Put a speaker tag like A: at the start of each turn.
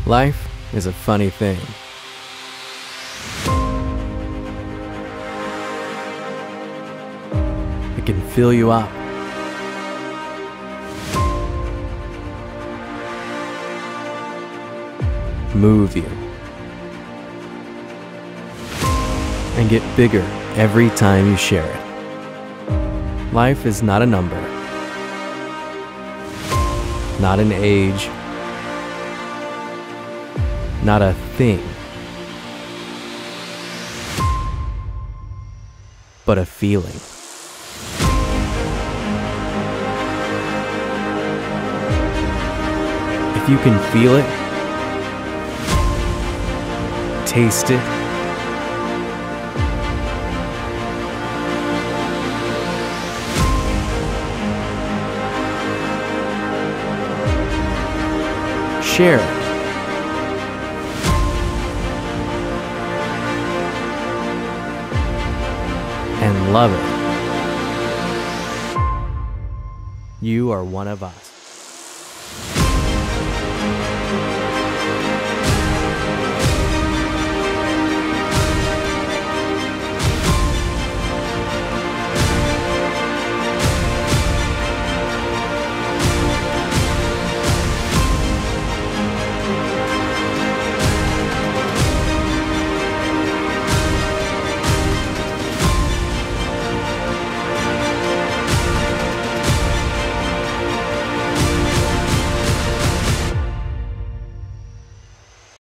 A: Life is a funny thing. It can fill you up, move you, and get bigger every time you share it. Life is not a number, not an age, not a thing, but a feeling. If you can feel it, taste it, share it, and love it, you are one of us.